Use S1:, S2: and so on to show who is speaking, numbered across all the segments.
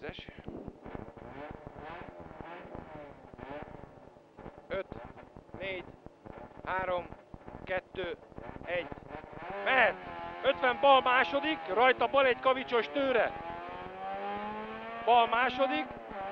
S1: 10-es. 5, 4, 3, 2, 1. Mehet! 50 bal második, rajta bal egy kavicsos tőre. Bal második.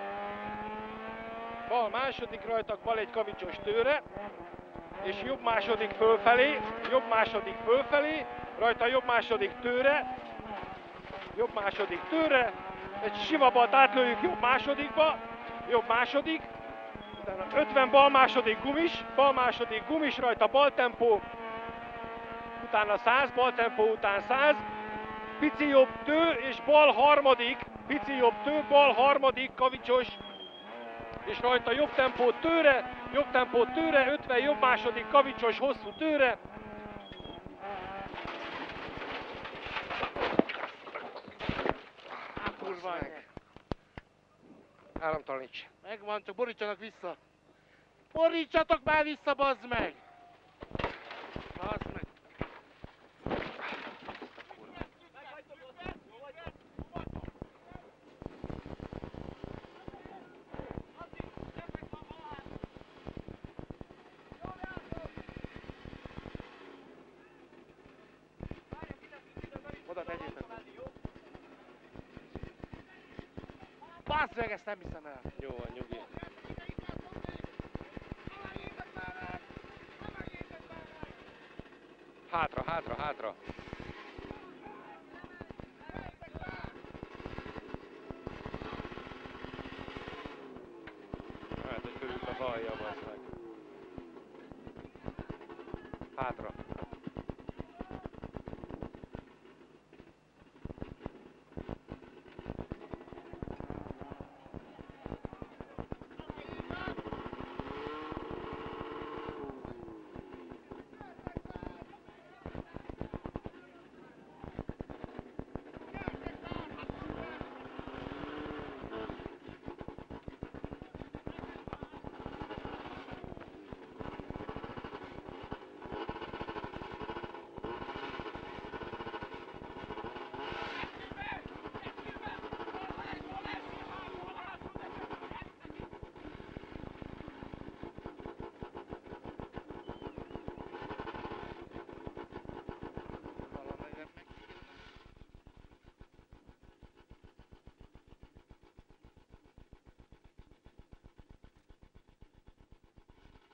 S1: Bal második, rajta bal egy kavicsos tőre. És jobb második fölfelé, jobb második fölfelé, rajta jobb második tőre. Jobb második tőre. Egy sima balt átlőjük jobb másodikba. Jobb második. Utána 50 bal második gumis, rajta bal tempó. Utána 100, bal tempó után 100. Pici jobb tő és bal harmadik. Pici jobb tő, bal harmadik kavicsos. És rajta jobb tempó tőre, 50 jobb második kavicsos hosszú tőre.
S2: Kurva anyja.
S1: Államtalaníts.
S2: Megvan, csak borítsanak vissza. Borítsatok már vissza, bazd meg! Bazd meg. Oda tegyétek. Bazd meg, ezt nem hiszem el.
S1: Jó van, nyugi. Hátra, hátra, hátra. Hát, hogy körült a balja, bazd meg. Hátra.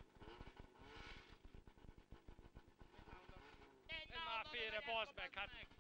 S1: Félre, bazd meg, hát